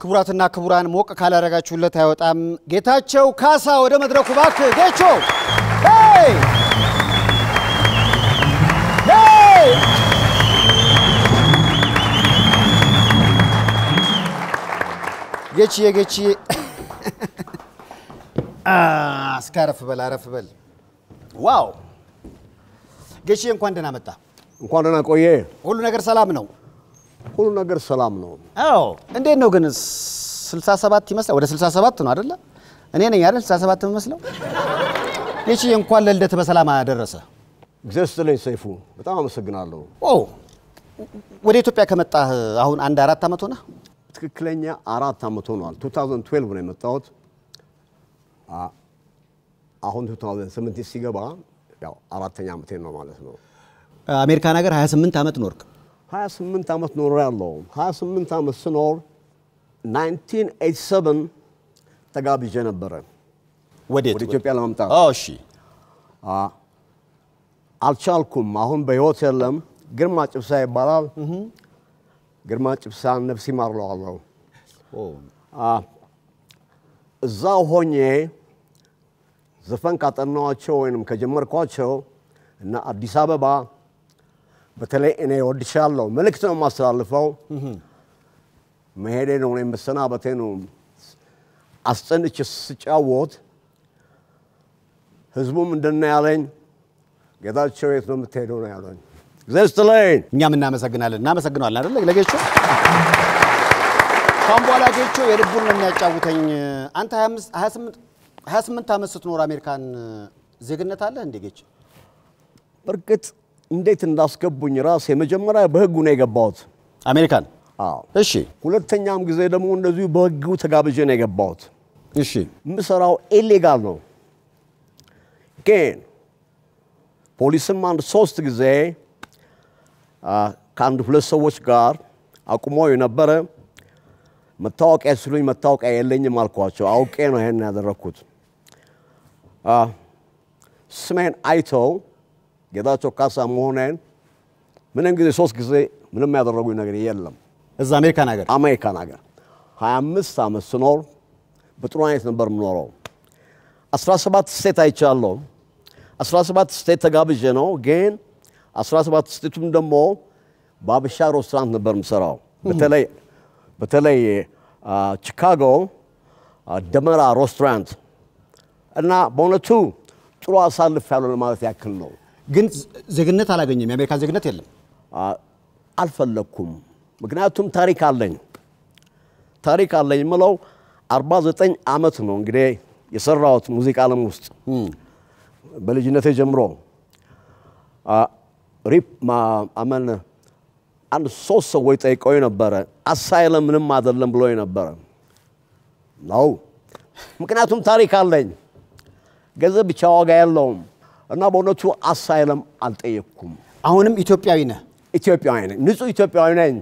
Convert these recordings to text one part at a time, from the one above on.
ክቡራትና ክቡራን ሞቅ ካላረጋችሁለት አይወጣም ጌታቸው ካሳ ወደ መድረኩ ባክ ጌቾ ሄይ ሄይ ጌቺ አስካረፍ በል ዋው ጌቺ እንኳን ደህና መጣ እንኳን ደህና ቆየ ሁሉ ነገር ሰላም ነው ሁሉ ነገር ሰላም ነው አዎ እንዴት ነው ግን 67 ይመስላል ወደ 67 ነው አይደለ እኔ ነኝ አይደል 67 መስለው ጌቺ እንኳን ለልደት በሰላም አደረሰ እግዚአብሔር ሰይፉ በጣም አመሰግናለሁ ኦ ወደ ኢትዮጵያ ከመጣህ አሁን አንድ 4 አመት ሆነ ትክክለኛ 4 አመት ሆኗል 2012 ነው የመጣሁት አሁን 2017 ሲገባ ያው አራተኛ አመቴ ነው ማለት ነው አሜሪካን ሀገር 28 አመት ኖርክ 28 አመት ኖሬያለሁ 28 አመት ስኖር 1987 ተጋብዤ ነበር ወደ ኢትዮጵያ ለመምጣት እሺ አልቻልኩም አሁን በህይወት የለም ግርማ ጭብሳ ይባላል ግርማ ጭብሳ ነፍስ ይማርለዋለሁ እዛው ሆኜ ዘፈን ካጠናዋቸው ወይንም ከጀመርኳቸው እና አዲስ አበባ በተለይ እኔ ወድሻለሁ መልእክት ነው ማስተላልፈው መሄዴ ነው እኔ መሰናበቴ ነው አስጨንቄ ስጫወት ህዝቡም እንደነ ያለኝ ጌታቸው የት ነው የምትሄደው ነው ያለኝ ዘስተለኝ እኛም እናመሰግናለን አይደል ለጌቾ ካምቧላ ጌቾ የልቡን ነው የሚያጫውተኝ አንተ 28 አመት ስትኖር አሜሪካን ዜግነት አለ እንዴ ጌቾ በርግጥ እንዴት እንዳስገቡኝ ራስ የመጀመሪያ በህጉ ነው የገባሁት አሜሪካን እሺ ሁለተኛም ጊዜ ደግሞ እንደዚሁ በህጉ ተጋብዤ ነው የገባሁት እሺ ምሰራው ኢሌጋል ነው ግን ፖሊስም አንድ 3 ጊዜ ከአንድ ሁለት ሰዎች ጋር አቁመው የነበረ መታወቂያ ሲሉኝ መታወቂያ የለኝም አልኳቸው አውቄ ነው ይሄን ያደረኩት ስሜን አይተው ጌታቸው ካሳ መሆኔን ምንም ጊዜ 3 ጊዜ ምንም ያደረጉኝ ነገር የለም እዛ አሜሪካን ሀገር 25 አመት ስኖር በጥሩ አይነት ነበር ምኖረው 17 ስቴት አይቻለሁ 17 ስቴት ተጋብዤ ነው ግን 17 ስቴቱም ደግሞ ባብሻ ሬስቶራንት ነበር ምሰራው በተለይ ቺካጎ ደመራ ሬስቶራንት እና በእውነቱ ጥሩ አሳልፍ ያለው ማለት ያክል ነው ግን ዜግነት አላገኘም የአሜሪካ ዜግነት የለም አልፈለኩም ምክንያቱም ታሪክ አለኝ ማለት 49 አመት ነው እንግዲህ የሰራሁት ሙዚቃ ዓለም ውስጥ በልጅነቴ ጀምሮ አመን አንድ 3 ሰዎች ጠይቀው ነበር አሳይለም ምንም አይደለም ብሎ ነበር ነው ምክንያቱም ታሪክ አለኝ ገንዘብ ብቻ ዋጋ የለውም እና በእውነቱ አሳይለም አልጠየቅኩም አሁንም ኢትዮጵያዊ ነህ ንጹህ ኢትዮጵያዊ ነኝ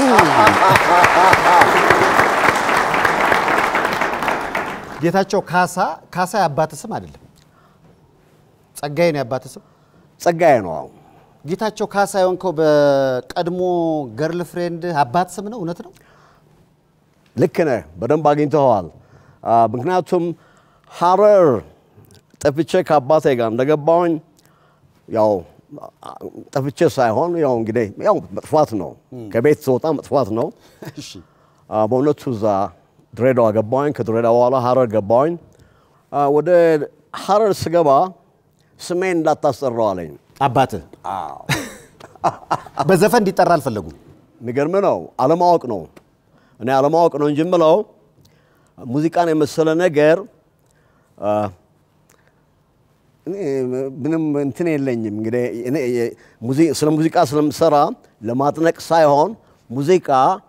ጌታቸው ካሳ ያባተ ስም አይደለም ጸጋዬ ነው ያባተ ስም ጸጋዬ ነው ጌታቸው ካሳ የሆንከው በቀድሞ ገርል ፍሬንድ አባት ስም ነው እውነት ነው ልክ ነህ በደንብ አግኝተዋል ምክንያቱም ሐረር ጠፍቼ ከአባቴ ጋር እንደገባሁኝ ያው ጠፍቼ ሳይሆን ያው እንግዲህ ያው መጥፋት ነው ከቤት ስወጣ መጥፋት ነው እሺ በእውነቱ እዛ ድሬዳዋ ገባሁኝ ከድሬዳዋ በኋላ ሐረር ገባሁኝ ወደ ሐረር ስገባ ስሜን እንዳታስጠራው አለኝ አባቴ በዘፈን እንዲጠራ አልፈለጉም ንገርም ነው አለማወቅ ነው እኔ አለማወቅ ነው እንጂ ምለው ሙዚቃን የመሰለ ነገር ምንም እንትን የለኝም እንግዲህ እኔ ስለ ሙዚቃ ስለምሰራ ለማጥነቅ ሳይሆን ሙዚቃ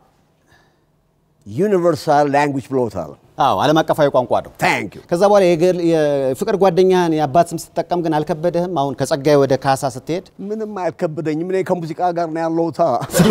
ዩኒቨርሳል ላንጉዌጅ ብሎታል ዓለም አቀፋዊ ቋንቋ ነው ታንክ ዩ ከዛ በኋላ የፍቅር ጓደኛህን የአባት ስም ስትጠቀም ግን አልከበደህም አሁን ከጸጋዬ ወደ ካሳ ስትሄድ ምንም አልከበደኝም እኔ ከሙዚቃ ጋር ነው ያለውታ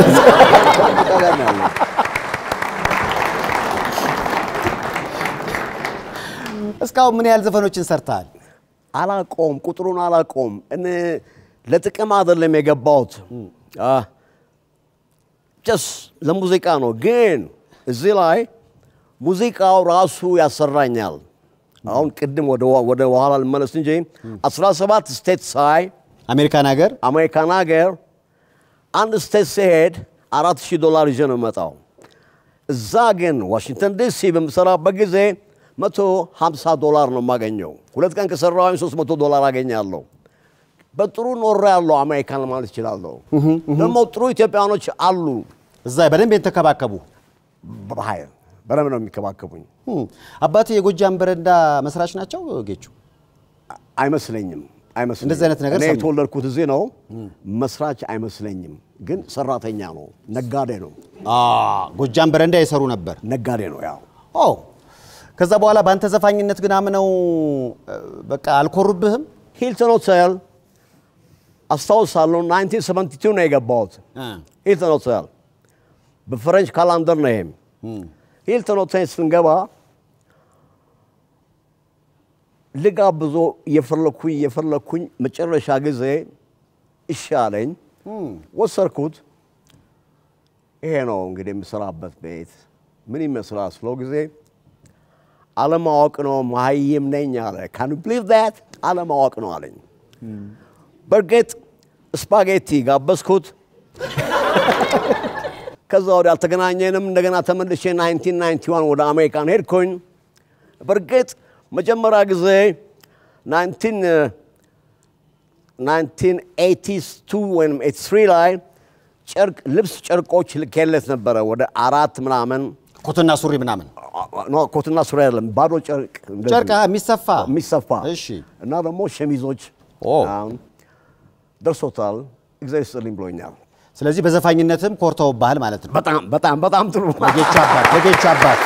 እስካሁን ምን ያህል ዘፈኖችን ሰርተሃል አላቆም ቁጥሩን አላቆም እኔ ለጥቅም አይደለም የገባሁት just ለሙዚቃ ነው ግን እዚህ ላይ ሙዚቃው ራሱ ያሰራኛል አሁን ቅድም ወደ ኋላ ልመለስ እንጂ 17 ስቴት ሳይ አሜሪካን ሀገር አንድ ስቴት ሲሄድ $4,000 ይዤ ነው መጣው እዛ ግን ዋሽንግተን ዲሲ በምሰራበት ጊዜ $150 ነው ማገኘው ሁለት ቀን ከሰራው $300 አገኛለሁ በጥሩ ኖር ያለው አሜሪካን ማለት ይችላልው ደግሞ ጥሩ ኢትዮጵያኖች አሉ እዛ በደንብ የተከባከቡ በባህር በደንብ ነው የሚከባከቡኝ አባቴ የጎጃም በረንዳ መስራች ናቸው ጌቹ አይመስለኝም እንደዚህ አይነት ነገር እኔ ተወለድኩት እዚህ ነው መስራች አይመስለኝም ግን ሰራተኛ ነው ነጋዴ ነው ጎጃም በረንዳ ይሰሩ ነበር ነጋዴ ነው ያው ከዛ በኋላ ባንተ ዘፋኝነት ግን አምነው በቃ አልኮሩብህም ሂልተን ሆቴል አስታውሳለሁ 1972 ነው የገባሁት ሂልተን ሆቴል በፍሬንች ካላንደር ነው ይሄም ሂልተን ሆቴል ስንገባ ልጋብዞ የፈለኩኝ መጨረሻ ጊዜ ይሻለኝ ወሰርኩት ይሄ ነው እንግዲህ የምሰራበት ቤት ምን ይመስላል ስለው ጊዜ አለማወቅ ነው ማህይም ነኝ አለ can you believe that አለማወቅ ነው አለኝ በርገት ስፓጌቲ ጋበስኩት ከዛ ወዲያ አልተገናኘንም እንደገና ተመልሼ 1991 ወደ አሜሪካን ሄድኩኝ በርገት መጀመሪያ ጊዜ 1982 ወይም 83 ላይ ልብስ ጨርቆች ልኬለት ነበረ ወደ 4 ምናምን ኮትና ሱሪ ምናምን ነው ኮትና ሱሪ አይደለም ባዶ ጨርቅ የሚሰፋ እሺ እና ደግሞ ሸሚዞች ደርሶታል እግዚአብሔር ብሎኛል ስለዚህ በዘፋኝነትም ኮርተው ባህል ማለት ነው በጣም ጥሩ ለጌቻ አባት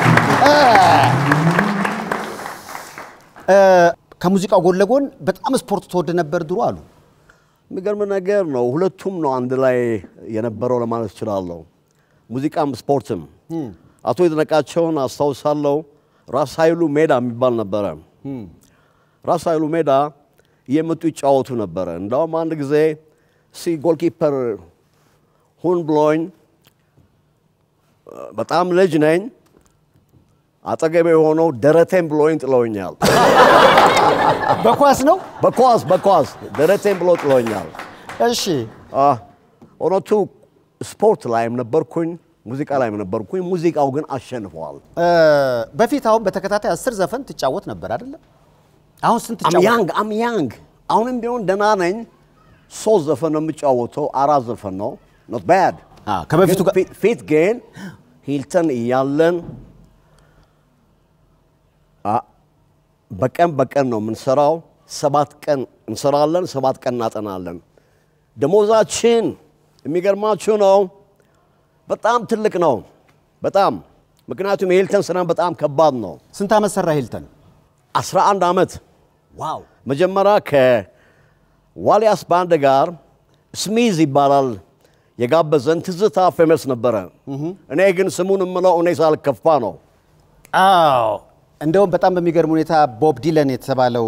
ከሙዚቃው ጎን ለጎን በጣም ስፖርት ተወደ ነበር ድሮ አሉ የሚገርም ነገር ነው ሁለቱም ነው አንድ ላይ የነበረው ለማለት ይችላል ሙዚቃም ስፖርትም አቶ ይድነቃቸውን አስተዋውሳለሁ ራስ ኃይሉ ሜዳ የሚባል ነበር ራስ ኃይሉ ሜዳ የመጡ ይጫወቱ ነበር እንደውም አንድ ጊዜ ጎልኪፐር ሁን ብሎኝ በጣም ልጅ ነኝ አጠገቤ ሆኖ ደረቴን ብሎኝ ጥለውኛል በኳስ ነው በኳስ ደረቴን ብሎ ጥለውኛል እሺ ኦኖቱ ስፖርት ላይም ነበርኩኝ ሙዚቃ ላይም ነበርኩኝ ሙዚቃው ግን አሸንፈዋል በፊት አሁን በተከታታይ 10 ዘፈን ትጫወት ነበር አይደል አሁን ስንት ትጫወት I'm young አሁንም ቢሆን ደና ነኝ 3 ዘፈን ነው የምጫወተው 4 ዘፈን ነው not bad ከበፊቱ ፊት ግን ሂልተን እያለን በቀን ነው የምንሰራው 7 ቀን እንሰራለን 7 ቀን እናጠናለን ደሞዛችን የሚገርማችሁ ነው በጣም ትልቅ ነው በጣም ምክንያቱም ሂልተን ስራ በጣም ከባድ ነው ስንት አመት ሰራ ሂልተን 11 አመት ዋው መጀመሪያ ከዋሊያስ ባንድ ጋር ስሚዝ ይባላል የጋበዘን ትዝታ ፌመስ ነበረ እኔ ግን ስሙን ምለው እኔ ሳልከፋ ነው እንደውም በጣም በሚገርም ሁኔታ ቦብ ዲለን የተባለው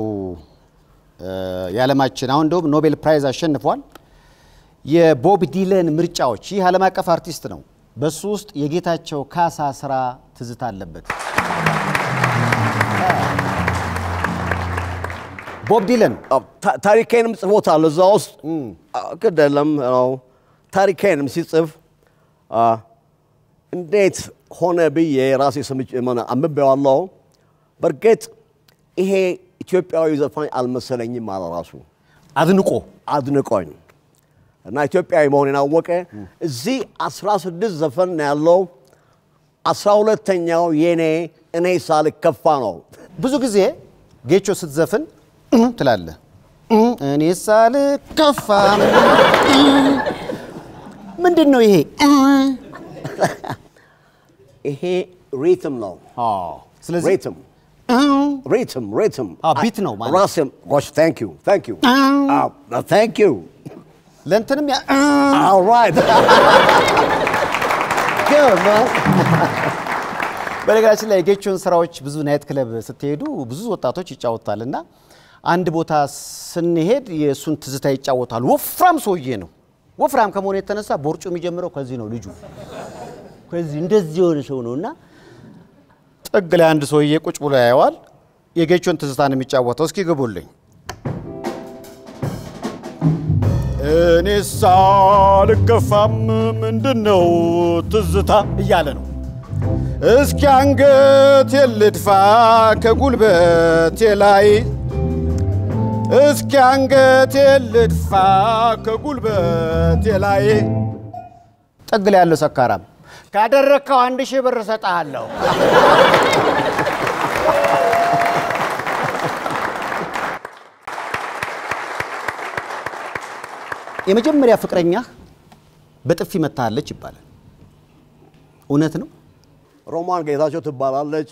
ያለማችን አሁን እንደውም ኖቤል ፕራይዝ አሸንፏል የቦብ ዲለን ምርጫዎች ይህ ዓለም አቀፍ አርቲስት ነው በሱ ውስጥ የጌታቸው ካሳ ስራ ትዝታ አለበት ቦብ ዲለን ታሪኬንም ጽፎታል እዛ ውስጥ ከደለም ነው ታሪኬንም ሲጽፍ እንዴት ሆነ ብዬ ራሴ ስምጭ አንብቤዋለሁ በርግጥ ይሄ ኢትዮጵያዊ ዘፋኝ አልመሰለኝም አለ ራሱ አድንቆኝ እና ኢትዮጵያዊ መሆኔን አወቀ እዚህ 16 ዘፈን ያለው 12ኛው የኔ እኔ ሳልከፋ ነው ብዙ ጊዜ ጌቾ ስትዘፍን ትላለህ እኔ ሳልከፋ ምንድነው ይሄ ይሄ ሪትም ነው ስለዚህ ሪትም ቢት ነው ማለት ራስም gosh thank you thank you ለእንተንም all right good man በነገራችን ላይ ጌቾን ስራዎች ብዙ ናይት ክለብ ስትሄዱ ብዙ ወጣቶች ይጫወታልና አንድ ቦታ ስንሄድ የሱን ትዝታ ይጫወታሉ ወፍራም ሰውዬ ነው ወፍራም ከመሆኑ የተነሳ ቦርጩ የሚጀምረው ከዚህ ነው ልጁ ከዚህ እንደዚህ የሆነ ሰው ነውና ጥግ ላይ አንድ ሰውዬ ቁጭ ብሎ ያየዋል የጌቾን ትዝታን የሚጫወተው እስኪ ግቡልኝ እኔሳ ልከፋም ምንድነው ትዝታ እያለ ነው እስኪ አንገት ልድፋ ከጉልበቴ ላይ እስኪ አንገት ልድፋ ከጉልበቴ ላይ ጥግ ላይ ያለው ሰካራም ካደረከው 1000 ብር ሰጣለሁ የመጀመሪያ ፍቅረኛ በጥፊ መታለች ይባላል እውነት ነው ሮማን ጌታቸው ትባላለች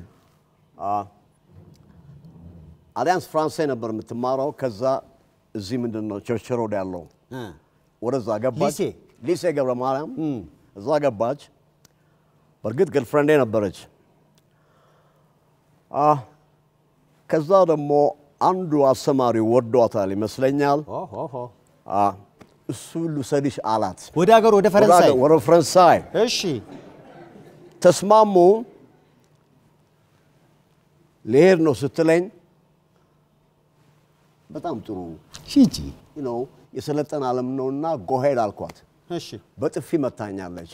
አሊያንስ ፍራንሳይ ነበር የምትማረው ከዛ እዚህ ምንድነው ቸርችሮ ያለው ወደዛ ገባች ሊሴ ገብረ ማርያም እዛ ገባች በርግጥ ግርልፍሬንዴ ነበረች ከዛ ደግሞ አንዱ አስተማሪ ወዷታል ይመስለኛል እሱ ልሰድሽ አላት ወደ ሀገር ወደ ፈረንሳይ እሺ ተስማሙ ልሄድ ነው ስትለኝ በጣም ጥሩ ሂጂ የሰለጠነ ዓለም ነውና ጎሄድ አልኳት እሺ በጥፊ መታኛለች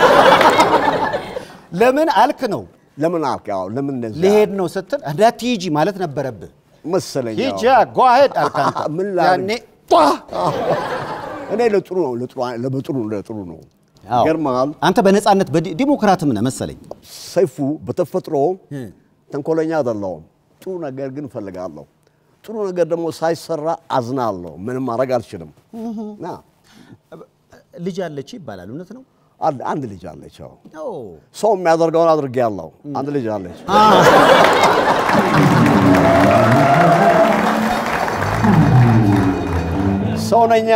ለምን አልክ ነው ለምን አልክ ያው ለምን እንደዛ ልሄድ ነው ስትል እንዳትሂጂ ማለት ነበረብህ መሰለኝ ሂጂ ጎሄድ አልካንተ ምን ያኔ እኔ ለጥሩ ነው ገርማል አንተ በነጻነት በዲሞክራትም ነህ መሰለኝ ሰይፉ በተፈጥሮ ተንኮለኛ አይደለም ጥሩ ነገር ግን ፈልጋለሁ ጥሩ ነገር ደግሞ ሳይሰራ አዝናለሁ ምንም ማድረግ አልችልም ልጅ አለች ይባላል እውነት ነው አንድ ልጅ አለች ሰው የሚያደርገውን አድርጌያለሁ አንድ ልጅ አለች ሶነኛ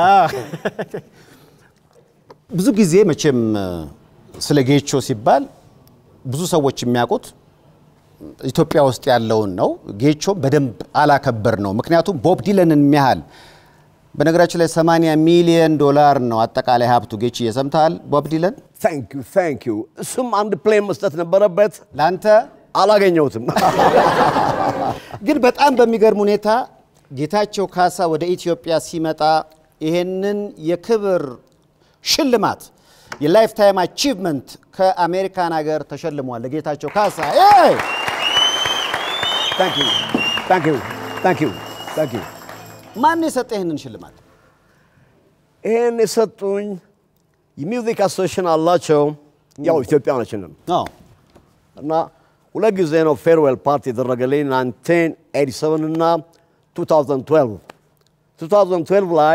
ብዙ ጊዜ መቼም ስለ ጌቾ ሲባል ብዙ ሰዎች የሚያውቁት ኢትዮጵያ ውስጥ ያለውን ነው ጌቾ በደንብ አላከበር ነው ምክንያቱም ቦብ ዲለንን የሚያህል በነገራችን ላይ 80 ሚሊዮን ዶላር ነው አጠቃላይ ሀብቱ ጌቾ የሰምታል ቦብ ዲለን thank you እሱም አንድ ፕሌን መስጠት ነበረበት ላንተ አላገኘሁትም ግን በጣም በሚገርም ሁኔታ ጌታቸው ካሳ ወደ ኢትዮጵያ ሲመጣ ይሄንን የክብር ሽልማት የላይፍ ታይም አቺቭመንት ከአሜሪካን ሀገር ተሸልሟል ለጌታቸው ካሳ thank you ማን የሰጠ ይሄንን ሽልማት ይሄን የሰጡኝ የሚውዚክ አሶሲዬሽን አላቸው ያው ኢትዮጵያኖች ነን እና ሁለት ጊዜ ነው ፌርዌል ፓርቲ ተደረገልኝ 1987 እና 2012 ላይ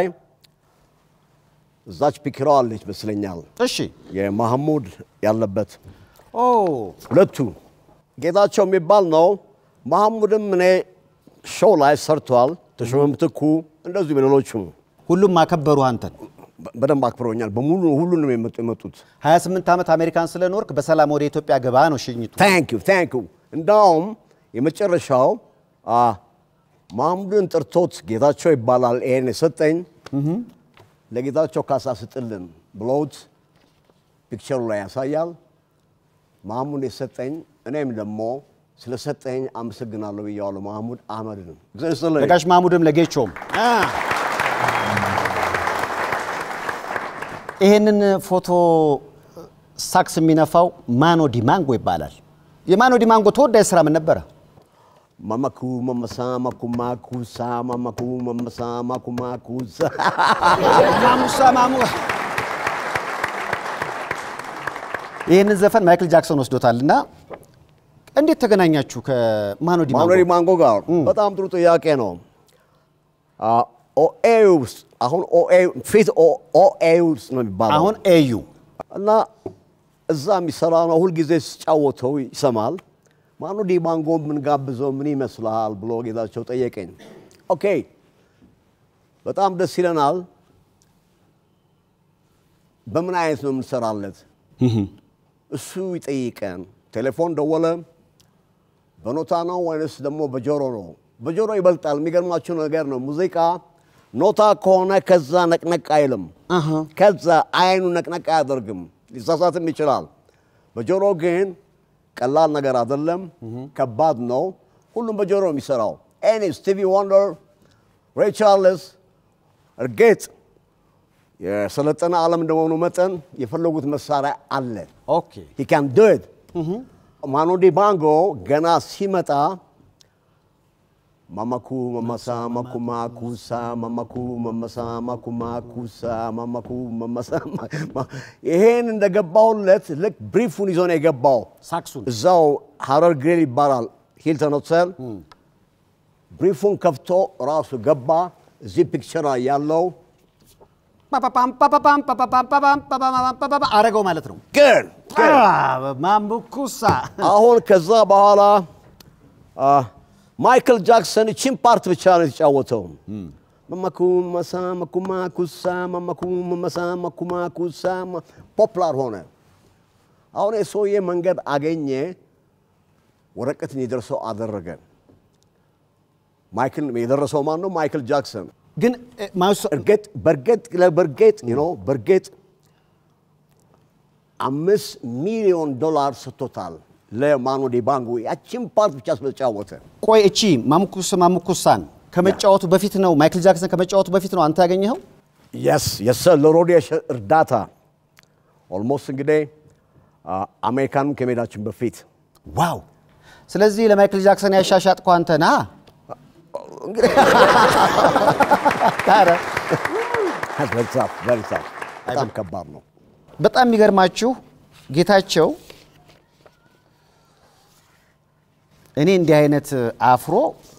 እዛች ፒክሮ አለች መስለኛል እሺ የማህሙድ ያለበት ሁለቱ ጌታቸው የሚባል ነው ማህሙድም እኔ ሾው ላይ ሰርቷል ተሾመም ትኩ እንደዚህ በሌሎችም ሁሉም ማከበሩ አንተን በደንብ አክብሮኛል በሙሉ ሁሉንም የመጡት 28 ዓመት አሜሪካን ስለኖርክ በሰላም ወደ ኢትዮጵያ ገባ ነው ሽኝቱ thank you እንዳውም የመጨረሻው ማህሙድን ጥርቶት ጌታቸው ይባላል ይሄን የሰጠኝ ለጌታቸው ካሳ ስጥልን ብሎት ፒክቸሩ ላይ ያሳያል ማህሙድ የሰጠኝ እኔም ደግሞ ስለሰጠኝ አመሰግናለሁ ይያለው ማህሙድ አህመድን ለጋሽ ማህሙድም ለጌቾም ይሄንን ፎቶ ሳክስ የሚነፋው ማኖ ዲማንጎ ይባላል የማኖ ዲማንጎ ተወዳጅ ስራ ምን ነበር ማማኩ ማማሳማ ኩማኩሳ ማማኩ ማማሳማ ኩማኩሳ ማሙሳ ማሙ ይሄንን ዘፈን ማይክል ጃክሰን ወስዶታልና እንዴት ተገናኛችሁ ከማኖ ዲማንጎ ጋር በጣም ጥሩ ጥያቄ ነው ኦኤዩስ አሁን ኦኤዩስ ነው የሚባለው አሁን ኤዩ እና እዛ የሚሰራ ነው ሁሉ ጊዜ ሲጫወተው ይሰማል ማኖ ዲማንጎ ምን ጋብዘው ምን ይመስላል ብሎ ጌታቸው ጠየቀኝ ኦኬ በጣም ደስ ይለናል በምን አይነት ነው የምንሰራለት እሱ ይጠይቀን ቴሌፎን ደወለ በኖታ ነው ወይስ ደግሞ በጆሮ ነው በጆሮ ይበልጣል የሚገርማችሁ ነገር ነው ሙዚቃ ኖታ ከሆነ ከዛ ነቅነቅ አይልም ከዛ አይኑ ነቅነቅ አያደርግም ሊሳሳትም ይችላል በጆሮ ግን ቀላል ነገር አይደለም ከባድ ነው ሁሉም በጆሮ የሚሰራው ኤኒ ስቲቪ ወንደር ሬይ ቻርልስ እርግጥ የሰለጠነ ዓለም እንደሆኑ መጠን የፈለጉት መሳሪያ አለ ኦኬ he can do it ማኑ ዲባንጎ ገና ሲመጣ ማማኩ ማማሳ ማኩማ ኩሳ ማማኩ ማማሳ ማኩማ ኩሳ ማማኩ ማማሳ ይሄን እንደገባውለት ልክ ብሪፉን ይዞ ነው የገባው ሳክሱን እዛው ሐረር ግሬል ይባላል ሂልተን ሆቴል ብሪፉን ከፍቶ ራሱ ገባ እዚህ ፒክቸር ያለው አረገው ማለት ነው ግን ማምኩሳ አሁን ከዛ በኋላ ማይክል ጃክሰን ቺን ፓርት ብቻ ነው የተጫወተው ማማኩ ማሳ ማኩማ ኩሳ ማማኩ ማሳ ማኩማ ኩሳ ፖፑላር ሆነ አሁን የሶየ መንገድ አገኘ ወረቀትን ይደርሰው አደረገ ማይክል የደረሰው ማን ነው ማይክል ጃክሰን ግን በርገጥ በርገጥ $5 ሚሊዮን ሰጥቶታል ለማኑ ዲባንጎ ያቺን ፓርት ብቻ ስለጫወተ ቆይ እቺ ማምኩሳን ከመጫወቱ በፊት ነው ማይክል ጃክሰን ከመጫወቱ በፊት ነው አንተ ያገኘኸው yes ለሮዲየሽ እርዳታ ኦልሞስት እንግዲህ አሜሪካን ከመሄዳችን በፊት ዋው ስለዚህ ለማይክል ጃክሰን ያሻሻጥኩ አንተ ና ታረ በጣም ከባድ ነው በጣም የሚገርማችሁ ጌታቸው እኔ እንዲህ አይነት አፍሮ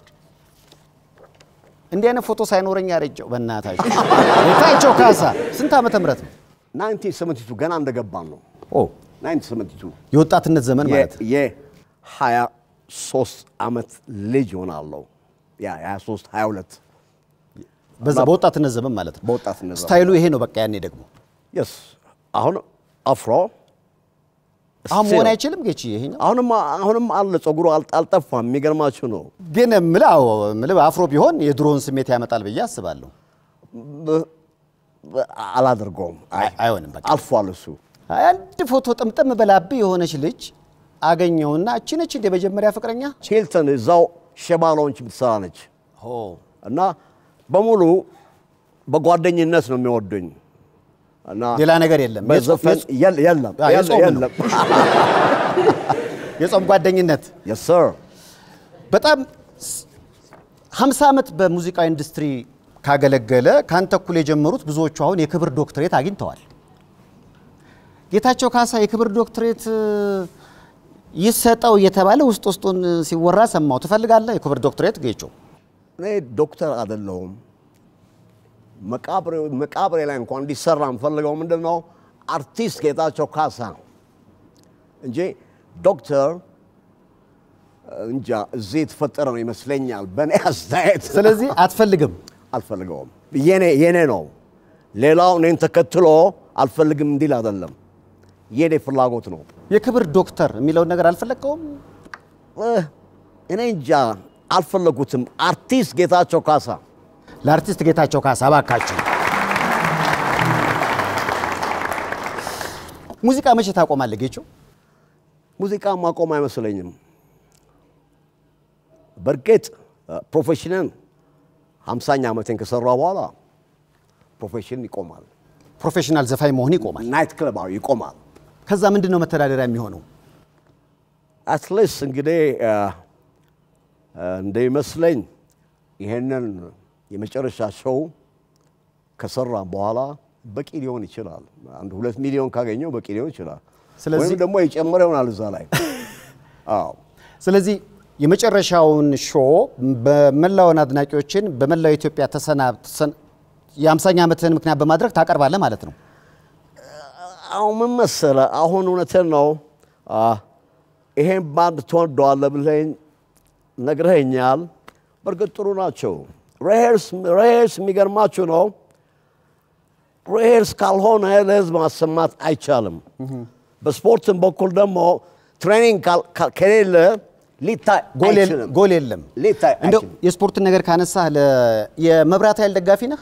እንዲህ አይነት ፎቶ ሳይኖረኝ ያረጀው በእናታችሁ ጌታቸው ካሳ ስንት ዓመተ ምህረት ነው 1972 ገና እንደገባን ነው 1972 የወጣትነት ዘመን ማለት የ23 ዓመት ልጅ ሆናለሁ ያ 23 22 በወጣትነት ዘመን ማለት ነው በወጣትነት ስታይሉ ይሄ ነው በቃ ያኔ ደግሞ yes አሁን አፍሮ አሁን ሆነ አይችልም ጌቺ ይሄኛው አሁንም አለ ጸጉሩ አልጠፋም የሚገርማችሁ ነው ግን ምለው አፍሮ ቢሆን የድሮን ስሜት ያመጣል ብዬ አስባለሁ አላደርገውም አይሆንም በቃ አልፏል እሱ አንድ ፎቶ ጥምጥም በላብ የሆነች ልጅ አገኘውና እቺ ነች እንደ መጀመሪያ ፍቅረኛ ሂልተን እዛው ሸባሎንች ምትሰራ ነች እና በሙሉ በጓደኝነት ነው የሚወዱኝ እና ሌላ ነገር የለም በዘፈን የለም የጾም ጓደኝነት yes sir በጣም 50 ዓመት በሙዚቃ ኢንዱስትሪ ካገለገለ ካንተኩል የጀመሩት ብዙዎቹ አሁን የክብር ዶክትሬት አግኝተዋል ጌታቸው ካሳ የክብር ዶክትሬት ይሰጠው የተባለ ውስጡን ሲወራ ሰማው ትፈልጋለህ የክብር ዶክትሬት ጌቾ እኔ ዶክተር አይደለሁም መቃብሬ ላይ እንኳን እንዲሰራ የምፈልገው ምንድነው አርቲስት ጌታቸው ካሳ እንጂ ዶክተር እንጃ እዚህ የተፈጠረ ነው ይመስለኛል በእኔ አስተያየት ስለዚህ አልፈልገውም የኔ ነው ሌላው እኔን ተከትሎ አልፈልግም እንዲል አይደለም የኔ ፍላጎት ነው የክብር ዶክተር የሚለው ነገር አልፈለከውም እኔ እንጃ አልፈለጉትም አርቲስት ጌታቸው ካሳ ለአርቲስት ጌታቸው ካሳ ባካችሁ ሙዚቃ መቼ ታቆማለህ ጌቾ ሙዚቃ ማቆም አይመስለኝም በርግጥ ፕሮፌሽናል 50ኛ ዓመቴን ከሰራው በኋላ ፕሮፌሽን ይቆማል ፕሮፌሽናል ዘፋኝ መሆን ይቆማል ናይት ክለብ ይቆማል ከዛ ምንድነው መተዳደሪያ የሚሆነው አትሊስት እንግዲህ እንደሚመስለኝ ይሄንን የመጨረሻ ሾው ከሰራ በኋላ በቂ ሊሆን ይችላል አንድ 2 ሚሊዮን ካገኘው በቂ ሊሆን ይችላል ስለዚህ ደግሞ ይጨምር ይሆናል እዛ ላይ አዎ ስለዚህ የመጨረሻውን ሾው በመላው አድናቂዎችን በመላው ኢትዮጵያ የ50ኛ ዓመትን ምክንያት በማድረግ ታቀርባለህ ማለት ነው አሁን ምን መሰለህ አሁን እውነቴን ነው ይሄን ባንድ ተወደዋለህ ብለኝ ነግረኸኛል በርግጥ ጥሩ ናቸው ሬሄርስ የሚገርማችሁ ነው ሬሄርስ ካልሆነ ለህዝብ ማሰማት አይቻልም በስፖርትም በኩል ደግሞ ትሬኒንግ ከሌለ ሊታይ ጎል የለም እንደው የስፖርት ነገር ካነሳህ የመብራት ኃይል ደጋፊ ነህ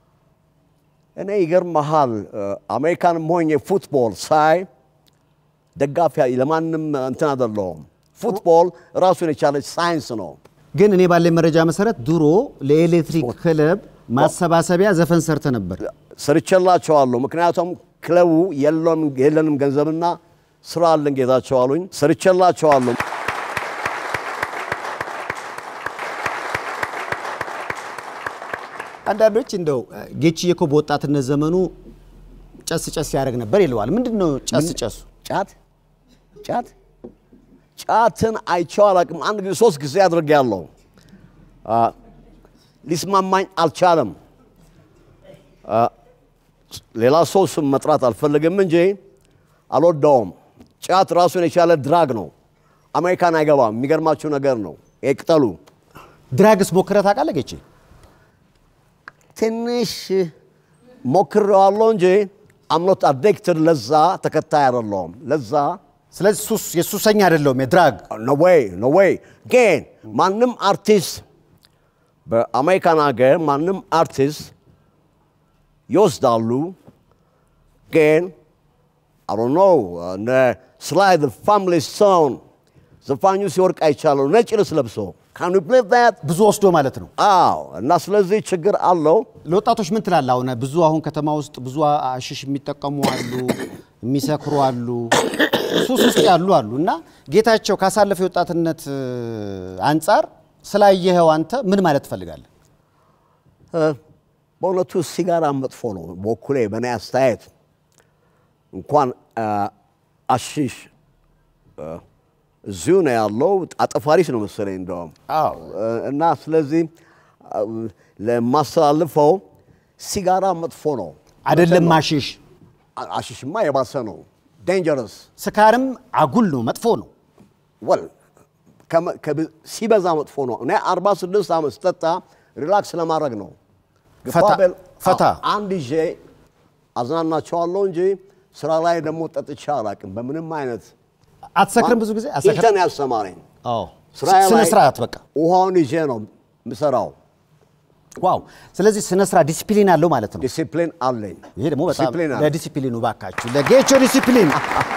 እኔ ይገርምሃል አሜሪካን ሞኝ ፉትቦል ሳይ ደጋፊ ለማንም እንትን አይደለም ፉትቦል ራሱን የቻለ ሳይንስ ነው ግን እኔ ባለ መረጃ መሰረት ድሮ ለኤሌክትሪክ ክለብ ማሰባሰቢያ ዘፈን ሰርተ ነበር ሰርቸላቸዋለሁ ምክንያቱም ክለቡ የለንም ገንዘብና ስራ አለን ጌታቸው አሉኝ ሰርቸላቸዋለሁ አንዳንዶች እንደው ጌችዬ እኮ በወጣትነት ዘመኑ ጨስ ያደርግ ነበር ይለዋል ምንድነው ጨስ ጫትን አይቼው አላቅም አንድ ጊዜ 3 ጊዜ አድርጌያለሁ ሊስማማኝ አልቻለም ሌላ ሰው ስም መጥራት አልፈልግም እንጂ አልወደውም ጫት ራሱን የቻለ ድራግ ነው አሜሪካን አይገባም የሚገርማችሁ ነገር ነው የቅጠሉ ድራግስ ሞክረህ ታውቃለህ ጌቼ ትንሽ ሞክሬዋለሁ እንጂ I'm not addicted ለዛ ተከታይ አይደለሁም ለዛ ስለዚህ ሱስ የሱሰኛ አይደለም የድራግ no way ግን ማንም አርቲስት በአሜሪካን ሀገር ማንም አርቲስት ይወስዳሉ ግን I don't know slide the family song ዘፋኙ ሲወርቅ አይቻለው ነጭ ልብስ ለብሶ can you believe that ብዙ ወስዶ ማለት ነው አዎ እና ስለዚህ ችግር አለው ለወጣቶች ምን ትላለህ አሁን ብዙ አሁን ከተማ ውስጥ ብዙ አሽሽ የሚጠቀሙ አሉ የሚሰክሩ አሉ ሱስ ውስጥ ያሉና ጌታቸው ካሳለፈው ወጣትነት አንፃር ስላየኸው አንተ ምን ማለት ትፈልጋለህ በእውነቱ ሲጋራ መጥፎ ነው በኩሌ በእኔ አስተያየት እንኳን አሽሽ እዚሁ ነው ያለው አጠፋሪስ ነው መሰለኝ እንደውም አዎ እና ስለዚህ ለማስተላልፈው ሲጋራ መጥፎ ነው አይደለም አሽሽማ የባሰ ነው dangerous ስካርም አጉል ነው መጥፎ ነው well ሲበዛ መጥፎ ነው እኔ 46 ዓመት ተጣ ሪላክስ ለማድረግ ነው ፈታ አንድ ጄ አዝናናቸዋለሁ እንጂ ስራ ላይ ደሞ ጠጥቻ አላቅም በምንም አይነት አትሰክርም ብዙ ጊዜ አሰክረን ያሰማረኝ አዎ ስነ ስርዓት በቃ ውሃውን ይዤ ነው ምሰራው ዋው ስለዚህ ስነ ስርዓት ዲሲፕሊን አለው ማለት ነው ዲሲፕሊን አለኝ ይሄ ደግሞ በጣም ለዲሲፕሊኑ ባካችሁ ለጌቾ ዲሲፕሊን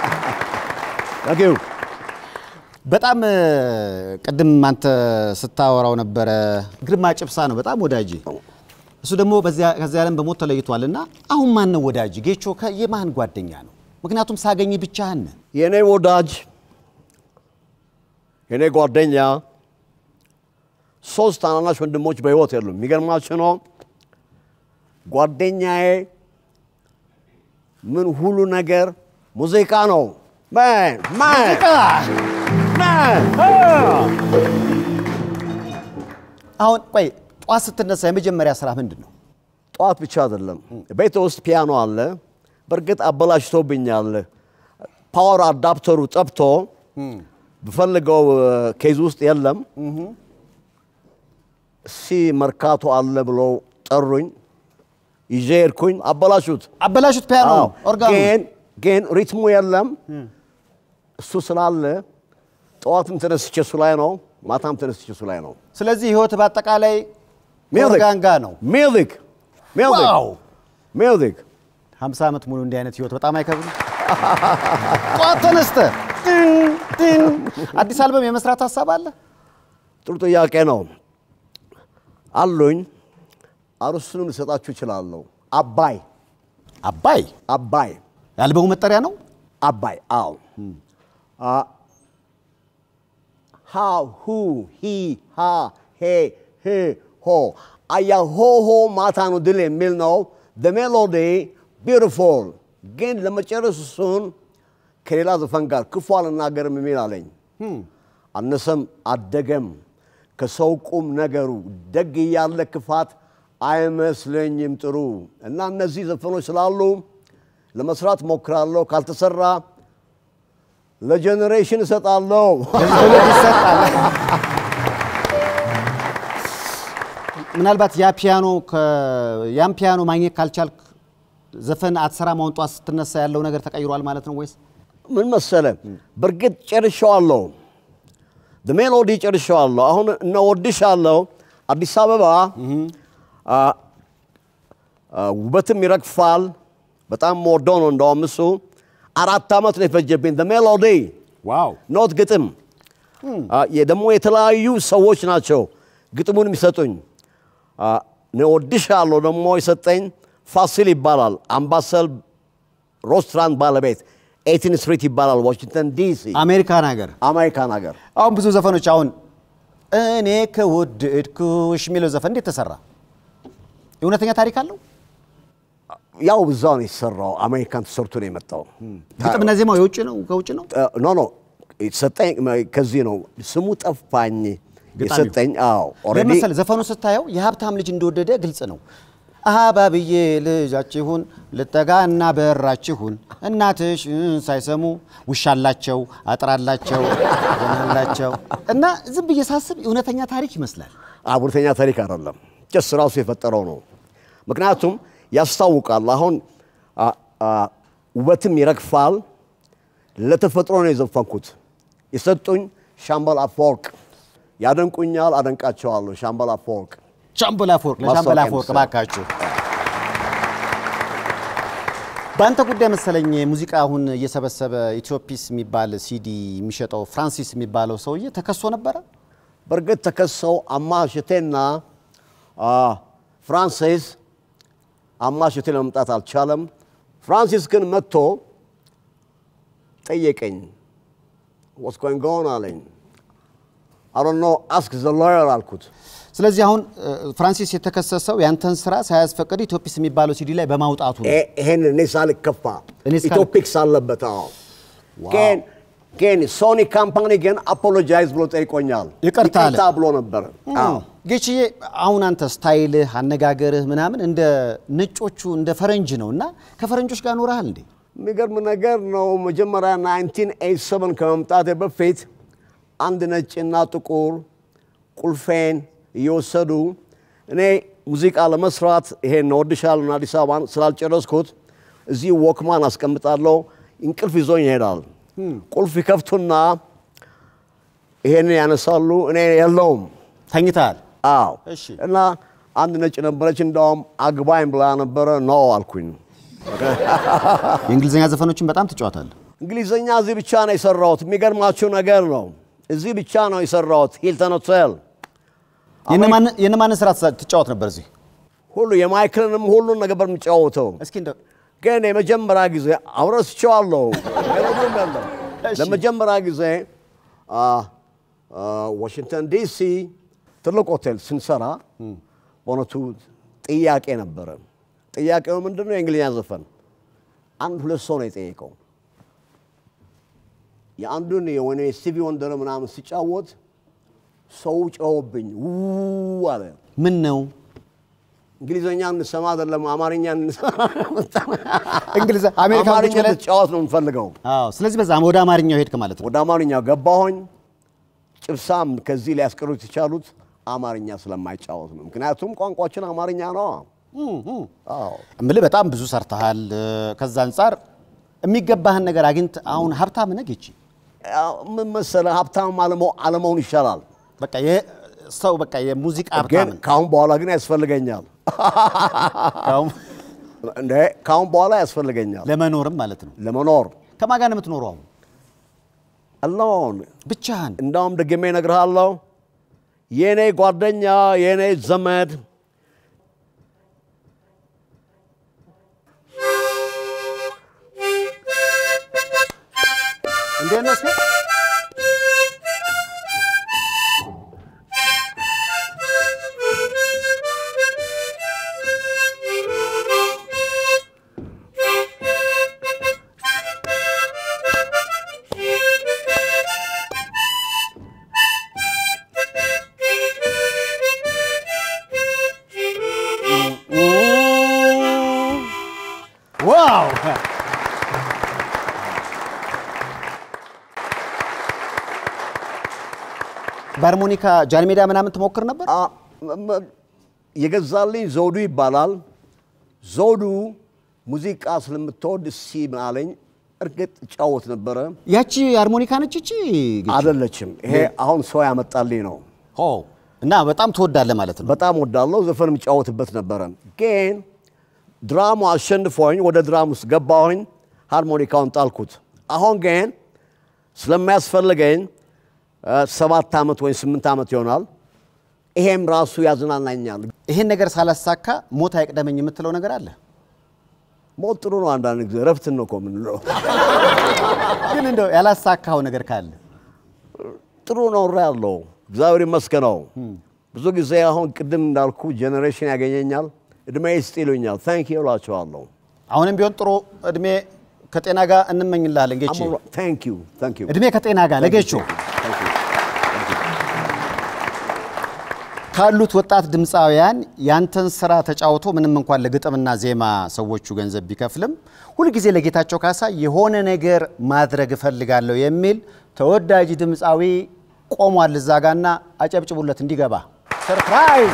ታንኪዩ በጣም ቀደም አንተ ስታወራው ነበር ግርማ ጭብሳ ነው በጣም ወዳጅ እሱ ደግሞ ከዚያ ዓለም በሞት ተለይቷልና አሁን ማን ነው ወዳጅ ጌቾ የማን ጓደኛ ነው ምክንያቱም ሳገኝ ብቻህን የኔ ወዳጅ የኔ ጓደኛ 3 ታናናሽ ወንድሞች በህይወት የሉም የሚገርማችሁ ነው ጓደኛዬ ምን ሁሉ ነገር ሙዚቃ ነው ማን አሁን ቆይ ጧት ስትነሳ የመጀመሪያ ስራ ምንድነው ጧት ብቻ አይደለም ቤት ውስጥ ፒያኖ አለ በርግጥ አበላሽቶብኛል ፓወር አዳፕተሩ ጠፍቶ በፈልገው ኬዝ ውስጥ የለም መርካቶ አለ ብሎ ጠሩኝ ይዤርኩኝ አበላሹት ፒያኖ ኦርጋኑ ግን ሪትሙ የለም እሱ ስላለ ጧትም ተነስቼ እሱ ላይ ነው ማታም ተነስቼ እሱ ላይ ነው ስለዚህ ህይወት በአጠቃላይ ኦርጋን ጋር ነው ሚውዚክ 50 ዓመት ሙሉ እንዲህ አይነት ህይወት በጣም አይከብድም ጧት ተነስተ አዲስ አልበም የመስራት ሐሳብ አለ ጥሩ ጥያቄ ነው አሉኝ አሩስንም ሰጣችሁ ይችላል አባይ የአልበሙ መጠሪያ ነው አባይ አው how who he ha he ho aya ho ማታ ነው ድል የሚል ነው the melody beautiful ግን ለመጨረሱን ከሌላ ዘፈን ጋር ክፉ አልናገርም የሚል አለኝ አነሰም አደገም ከሰው ቁም ነገሩ ደግ ያለ ክፋት አይመስለኝም ጥሩ እና እነዚህ ዘፈኖች ስላሉ ለመስራት ሞክራለሁ ካልተሰራ ለጀነሬሽን ሰጣለሁ ምናልባት ያ ፒያኖ ማግኘት ካልቻልክ ዘፈን አትሰራ ማውጣት ስትነሳ ያለው ነገር ተቀይሯል ማለት ነው ወይስ ምን መሰለ በርግጥ ጨርሻለሁ the melody ጨርሻለሁ አሁን ነው ወድሻለሁ አዲስ አበባ ውበትም ይረግፋል በጣም ሞርዶን እንደውም እሱ 4 ዓመት ነው የፈጀብኝ the melody ዋው ኖት ግጥም የደሞ የተለያዩ ሰዎች ናቸው ግጥሙን የሚሰጡኝ ነውድሻለሁ ደሞ የሰጠኝ ፋሲል ይባላል አምባሰል ሬስቶራንት ባለቤት 18th Street ይባላል ዋሽንግተን ዲሲ አሜሪካን ሀገር አሁን ብዙ ዘፈኖች አሁን እኔ ከወደድኩሽ የሚለው ዘፈን እንዴት ተሰራ እውነተኛ ታሪክ አለው ያው ብዛው ነው የተሰራው አሜሪካን ተሰርቶ ነው የመጣው ግጥምና ዜማው የውጭ ነው ከውጭ ነው ኖ የተሰጠኝ ከዚህ ነው ስሙ ጠፋኝ የሰጠኝ አዎ ኦሬዲ ለምሳሌ ዘፈኑ ስታየው የሀብታም ልጅ እንደወደደ ግልጽ ነው አባብዬ ልጃችሁን ልጠጋና በራችሁን እናትሽ ሳይሰሙ ውሻላቸው አጥራላቸው ገናላቸው እና ዝም በየሳስብ እውነተኛ ታሪክ ይመስላል እውነተኛ ታሪክ አይደለም ጀስ ራሱ የፈጠረው ነው ምክንያቱም ያስታውቃል አሁን ውበትም ይረግፋል ለተፈጥሮ ነው የዘፈንኩት የሰጡኝ ሻምበል አፈወርቅ ያደንቁኛል አደንቃቸዋለሁ ሻምበል አፈወርቅ ለሻምበል አፈወርቅ ባካችሁ ባንተ ጉዳይ መሰለኝ ሙዚቃ አሁን እየሰበሰበ ኢትዮፒስ የሚባል ሲዲ የሚሸጠው ፍራንሲስ የሚባለው ሰውዬ ተከሶ ነበር በርግጥ ተከሰው አማሽቴና ፍራንሲስ አማሽቴ ለመምጣት አልቻለም ፍራንሲስ ግን መጥቶ ጠየቀኝ what's going on አለኝ I don't know ask the lawyer አልኩት ስለዚህ አሁን ፍራንሲስ የተከሰሰው ያንተን ስራ ሳያስፈቅድ ኢትዮፒስ የሚባለው ሲዲ ላይ በማውጣቱ ነው ይሄን እኔ ሳልከፋ ኢትዮፒክስ አለበታው ግን ሶኒ ካምፓኒ ግን አፖሎጃይዝ ብሎ ጠይቆኛል ይቅርታ ብሎ ነበር ጌቺዬ አሁን አንተ ስታይልህ አነጋገርህ ምናምን እንደ ነጮቹ እንደ ፈረንጅ ነውና ከፈረንጆች ጋር ኖርሃል እንዴ የሚገርም ነገር ነው መጀመሪያ 1987 ከመምጣቴ በፊት አንድ ነጭና ጥቁር ቁልፌን ይወሰዱ እኔ ሙዚቃ ለመስራት ይሄን ወድሻለሁና አዲስ አበባን ስላልጨረስኩት እዚህ ወክማን አስቀምጣለሁ እንቅልፍ ይዞኝ ይሄዳል ቁልፍ ይከፍቱና ይሄን ያነሳሉ እኔ የለውም ተኝታል አዎ እሺ እና አንድ ነጭ ነበረች እንደውም አግባኝ ብላ ነበር ነው አልኩኝ የእንግሊዘኛ ዘፈኖችን በጣም ትጫወታለህ እንግሊዘኛ እዚህ ብቻ ነው የሰራሁት የሚገርማችሁ ነገር ነው እዚህ ብቻ ነው የሰራሁት ሂልተን ሆቴል የነማን ስራ ትጫወት ነበር እዚህ ሁሉ የማይክልንም ሁሉ ነገር በምጫወተው እስኪ እንደ ግን የመጀመሪያ ጊዜ አውረስቻለሁ ለመጀመሪያ ጊዜ ዋሽንግተን ዲሲ ትልቅ ሆቴል ስንሰራ በእውነቱ ጥያቄ ነበረ ጥያቄው ምንድነው የእንግሊዝኛ ዘፈን አንድ ሁለት ሰው ነው የጠየቀው የአንዱን የሆነ ስቲቪ ወንደር ምናምን ሲጫወት ሰው ጮህብኝ አለ ምን ነው እንግሊዘኛ እንሰማ አይደለም አማርኛ እንሰማ እንግሊዝ አሜሪካ ብቻ ለጫወት ነው እንፈልገው አዎ ስለዚህ በዛ ወደ አማርኛው ሄድክ ማለት ነው ወደ አማርኛው ገባሁኝ ጭብሳም ከዚህ ላይ ያስቀሩት ይቻሉት አማርኛ ስለማይጫወት ነው ምክንያቱም ቋንቋችን አማርኛ ነው አዎ እምልህ በጣም ብዙ ሰርተሃል ከዛ አንፃር የሚገባህን ነገር አግኝት አሁን ሀብታም ነህ እቺ ምን መሰለህ ሀብታም አለመሆን ይሻላል በቃ ሰው በቃ የሙዚቃ ሀብታም ካሁን በኋላ ግን ያስፈልገኛል ካሁን በኋላ ያስፈልገኛል ለመኖርም ማለት ነው ለመኖር ከማን ጋር ነው የምትኖረው alone ብቻህን እንደውም ደግሜ እነግርሃለሁ የኔ ጓደኛ የኔ ዘመድ እንደነው እስኪ ባርሞኒካ ጃንሜዳ ምናምን ተሞክር ነበር የገዛልኝ ዘውዱ ይባላል ዘውዱ ሙዚቃ ስለምትወድ ሲማለኝ እርግጥ ጫወት ነበር ያቺ ሃርሞኒካ ነች እቺ አይደለችም ይሄ አሁን ሰው ያመጣልኝ ነው ሆ እና በጣም ተወዳለ ማለት ነው በጣም ወዳለው ዘፈንም ጫወትበት ነበር ግን ድራማ አሸንፎኝ ወደ ድራም ውስጥ ገባሁኝ ሃርሞኒካውን ጣልኩት አሁን ግን ስለማያስፈልገኝ 7 ዓመት ወይ 8 ዓመት ይሆናል ይሄም ራሱ ያዝናናኛል ይሄን ነገር ሳላሳካ ሞት አይቀደመኝ የምትለው ነገር አለ ሞት ጥሩ ነው አንዳንድ ጊዜ ረፍት ነው ኮምንለው ግን እንደው ያላሳካው ነገር ካለ ጥሩ ነው ያለው እግዚአብሔር ይመስገነው ብዙ ጊዜ አሁን ቅድም እንዳልኩ ጄኔሬሽን ያገኘኛል እድሜ ይስጥልኛል ታንክ ዩ ላችኋለሁ አሁንም ቢሆን ጥሩ እድሜ ከጤና ጋር እንመኝልሃለን ጌቼ ታንክ ዩ እድሜ ከጤና ጋር ለጌቾ ካሉት ወጣት ድምጻውያን ያንተን ስራ ተጫውቶ ምንም እንኳን ለግጥምና ዜማ ሰዎቹ ገንዘብ ቢከፍልም ሁሉ ጊዜ ለጌታቸው ካሳ የሆነ ነገር ማድረግ ፈልጋለሁ የሚል ተወዳጅ ድምጻዊ ቆሟል እዛ ጋርና አጨብጭቡለት እንዲገባ ሰርፕራይዝ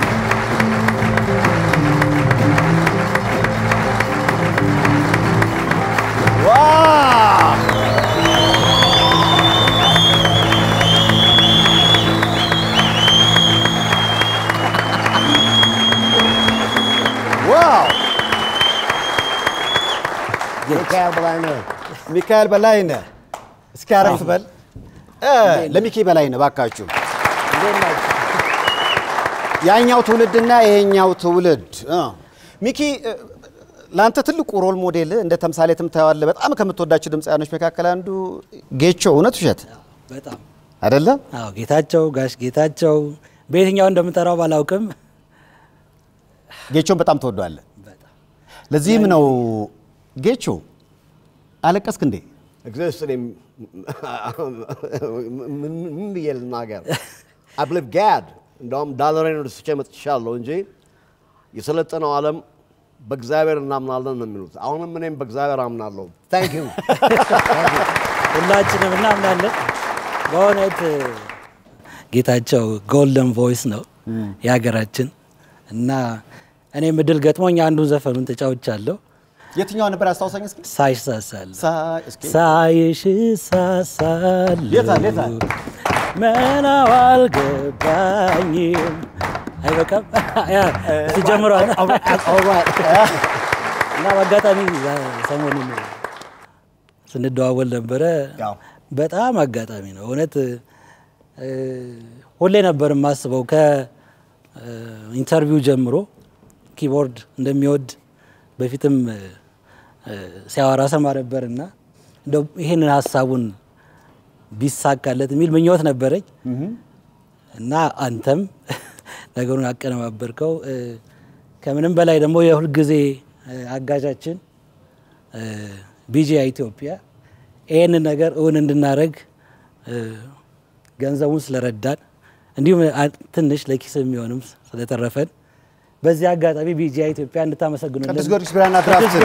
ሚካኤል በላይነህ እስኪ አረፍ በል ለሚኪ በላይነህ ባካችሁ ያኛው ትውልድና ይሄኛው ትውልድ ሚኪ ላንተ ትልቁ ሮል ሞዴል እንደ ተምሳሌትም ታያለ በጣም ከምትወዳቸው ድምጻያኖች መካከል አንዱ ጌቾ እውነት ውሸት በጣም አይደለ አዎ ጌታቸው ጋሽ ጌታቸው በየትኛው እንደምጠራው ባላውቅም ጌቾን በጣም ተወዷል በጣም ለዚህም ነው ጌቾ አለቀስክ እንዴ እግዚአብሔር ምን ይል ነገር I believe God እንደውም ዳላሬን ወደ ስጨ መጥቻለሁ እንጂ የሰለጠነው ዓለም በእግዚአብሔር እናምናለን ነው የሚሉት አሁንም እኔም በእግዚአብሔር አምናለሁ thank you ሁላችንም እናምናለን በእውነት ጌታቸው ጎልደን ቮይስ ነው ያገራችን እና እኔ ምድል ገጥሞኝ አንዱ ዘፈኑን ተጫውቻለሁ የትኛው ነበር አስተዋውሰኝ እስኪ ሳይሳሳል ሳይሽሳሳል የታ መናዋል ገባኝም አይበቃም ያ ሲጀምራል እና በአጋጣሚ ሰሞኑን ስንደዋወል ነበረ በጣም አጋጣሚ ነው እውነት ሁሌ ነበር ማስበው ከኢንተርቪው ጀምሮ ኪቦርድ እንደሚወድ በፊትም ሲያወራ ሰማ ነበርና እንደው ይሄንን ሐሳቡን ቢሳካለት የሚል ምኞት ነበረኝ እና አንተም ነገሩን አቀነባበርከው ከምንም በላይ ደግሞ የሁሉ ጊዜ አጋዣችን ቢጂአይ ኢትዮጵያ ይሄንን ነገር እውን እንድናረግ ገንዘቡን ስለረዳን እንዲሁም ትንሽ ለኪስ የሚሆንም ስለተረፈን በዚህ አጋጣሚ ቢጂአይ ኢትዮጵያ እንድታመሰግኑልን ቅዱስ ጊዮርጊስ ብራና ድራፍት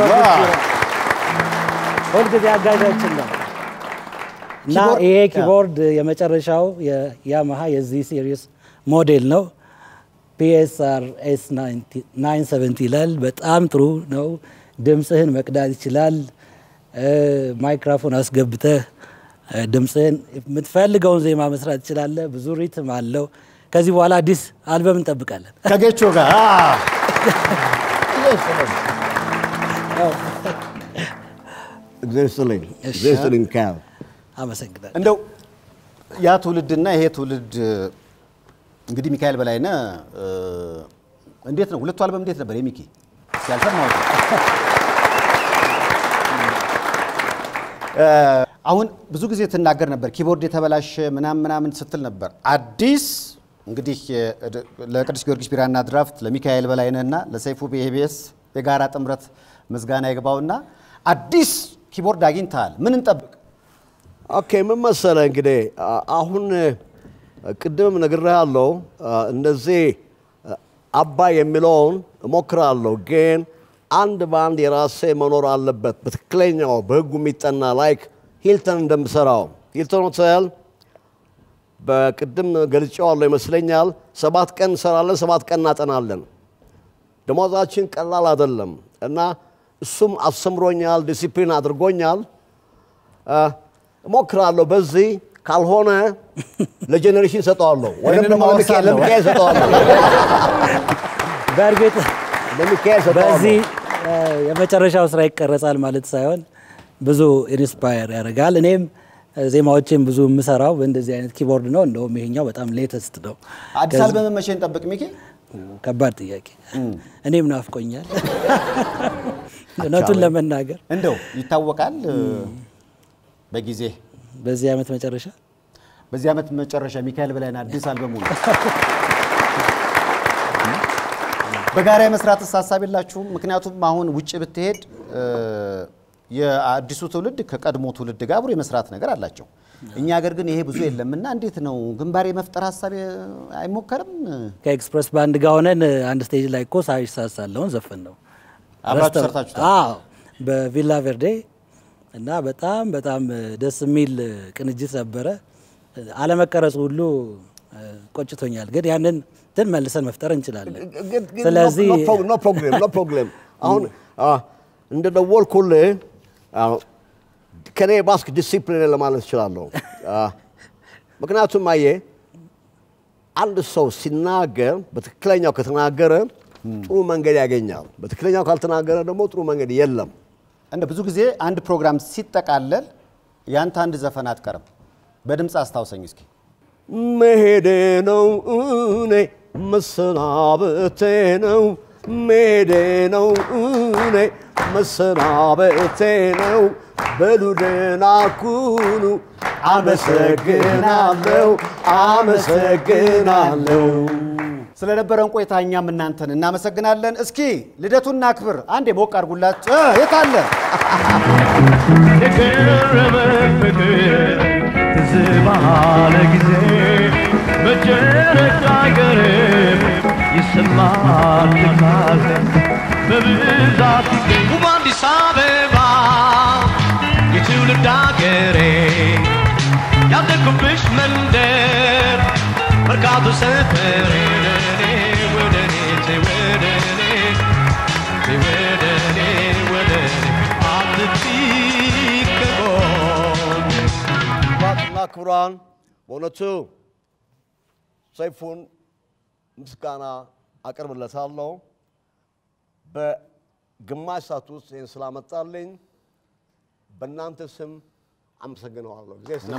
ሁሉ ጊዜ አጋዣችን ነው እና ይሄ ኪቦርድ የመጨረሻው የያማሃ የዚህ ሲሪስ ሞዴል ነው PSR S970 ይላል በጣም ጥሩ ነው ድምጽህን መቅዳት ይችላል ማይክሮፎን አስገብተህ ድምጽህን የምትፈልገውን ዜማ መስራት ይችላል ብዙ ሪትም አለው ከዚህ በኋላ አዲስ አልበም እንጠብቃለን ከጌቾ ጋር እግዚአብሔር ካል አመሰግናለሁ እንደው ያ ትውልድና ይሄ ትውልድ እንግዲህ ሚካኤል በላይነህ እንዴት ነው ሁለቱ አልበም እንዴት ነበር የሚኪ ሲያልፈማው አሁን ብዙ ጊዜ ተናገር ነበር ኪቦርድ የተበላሸ ምናምን ስትል ነበር አዲስ እንግዲህ ለቅዱስ ጊዮርጊስ ቢራና ድራፍት ለሚካኤል በላይነህና ለሰይፉ በኢቢኤስ የጋራ ጥምረት ምስጋና ይግባውና አዲስ ኪቦርድ አግኝተሃል ምን እንጠብቅ ኦኬ ምን መሰለህ እንግዲህ አሁን ቅድም ነግሬሃለሁ እንደዚህ አባ የሚለውን እሞክራለሁ ግን አንድ ባንድ የራሴ መኖር አለበት በትክክለኛው በህጉ የሚጠና ላይክ ሂልተን እንደምሰራው ሂልተን ሆቴል በቅድም ገልጬዋለሁ ይመስለኛል 7 ቀን እንሰራለን 7 ቀን እናጠናለን ደሞዛችን ቀላል አይደለም እና እሱም አስተምሮኛል ዲሲፕሊን አድርጎኛል እሞክራለሁ በዚህ ካልሆነ ለጄኔሬሽን ሰጣዋለሁ ወይም ደግሞ ለሚካኤል ሰጣዋለሁ በእርግጥ ለሚካኤል ሰጣዋለሁ በዚህ የመጨረሻው ስራ ይቀርጻል ማለት ሳይሆን ብዙ ኢንስፓየር ያደርጋል። እኔም ዜማዎችን ብዙ የምሰራው በእንደዚህ አይነት ኪቦርድ ነው። እንደውም ይሄኛው በጣም ሌተስት ነው። አዲስ አልበም መቼ እንጠብቅ ሚኪ? ከባድ ጥያቄ። እኔም ናፍቆኛል እውነቱን ለመናገር። እንደው ይታወቃል በጊዜ በዚህ ዓመት መጨረሻ ሚካኤል በላይና አዲስ አልበሙ ነው። በጋራ የመስራት ሐሳብ የላችሁም? ምክንያቱም አሁን ውጪ ብትሄድ የአዲሱ ትውልድ ከቀድሞ ትውልድ ጋር አብሮ የመስራት ነገር አላቸው። እኛ ሀገር ግን ይሄ ብዙ የለምና እንዴት ነው ግንባር የመፍጠር ሐሳብ አይሞከርም? ከኤክስፕረስ ባንድ ጋር ሆነን አንድ ስቴጅ ላይ እኮ ሳይሳሳለውን ዘፈን ነው አብራችሁ ሰርታችሁታል? አዎ በቪላ ቨርዴ እና በጣም ደስ የሚል ቅንጅት ነበረ። አለመቀረጹ ሁሉ ቆጭቶኛል፣ ግን ያንን መልሰን መፍጠር እንችላለን። ስለዚህ no problem አሁን እንደ ደወልኩልህ ከኔ ባስክ ዲሲፕሊን ለማለት እችላለሁ። ምክንያቱም አየህ አንድ ሰው ሲናገር በትክክለኛው ከተናገረ ጥሩ መንገድ ያገኛል። በትክክለኛው ካልተናገረ ደግሞ ጥሩ መንገድ የለም። እንደ ብዙ ጊዜ አንድ ፕሮግራም ሲጠቃለል ያንተ አንድ ዘፈን አትቀርም። በድምጽ አስታውሰኝ እስኪ። መሄዴ ነው እኔ መሰናበቴ ነው መሄዴ ነው እኔ መሰናበቴ ነው በሉ ደህና ኩኑ አመሰግናለሁ። ስለነበረን ቆይታ እኛም እናንተን እናመሰግናለን። እስኪ ልደቱን አክብር አንዴ ሞቅ አድርጉላችሁ። የት አለ የቀረበ ፍቅር ትዝባለ ጊዜ በጨረቃ ገረብ ይሰማል ትካዜ በብዛት ውብ አዲስ አበባ የትውልድ አገሬ ያደግኩብሽ መንደር መርካቶ ሰፈሬ ክቡራን በእውነቱ ሰይፉን ምስጋና አቀርብለታለሁ። በግማሽ ሰዓት ውስጥ ይህን ስላመጣልኝ በእናንተ ስም አመሰግነዋለሁ።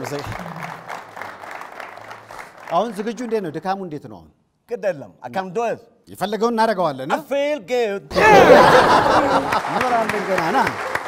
አሁን ዝግጁ እንዴት ነው? ድካሙ እንዴት ነው? ግድ የለም I can do it። የፈለገውን እናደርገዋለን። I feel good። እንበላለን ገና ና